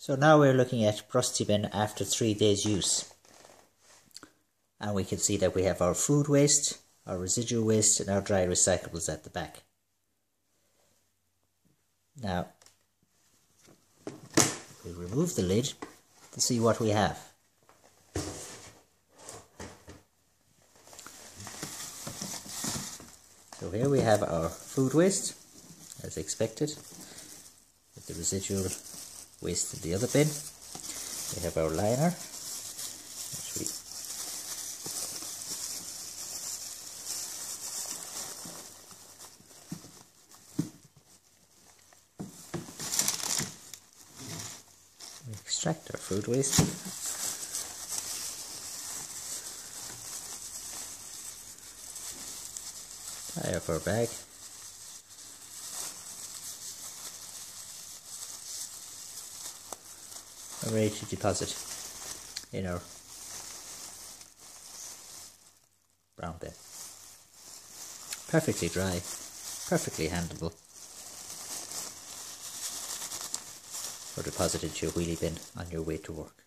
So now we're looking at Brustibin after 3 days use. And we can see that we have our food waste, our residual waste and our dry recyclables at the back. Now, we'll remove the lid to see what we have. So here we have our food waste, as expected, with the residual waste in the other bin. We have our liner, which we extract our food waste. Tie up our bag. And ready to deposit in our brown bin. Perfectly dry, perfectly handleable, or deposit into your wheelie bin on your way to work.